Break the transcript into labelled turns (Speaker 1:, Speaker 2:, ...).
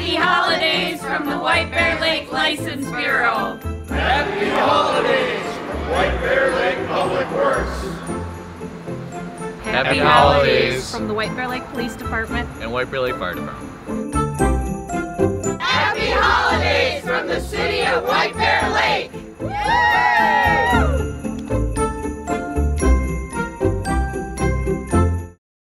Speaker 1: Happy holidays from the White Bear Lake License Bureau.
Speaker 2: Happy holidays from White Bear Lake Public Works.
Speaker 3: Happy holidays
Speaker 4: from the White Bear Lake Police Department
Speaker 3: and White Bear Lake Fire Department.
Speaker 1: Happy holidays from the city of White Bear Lake.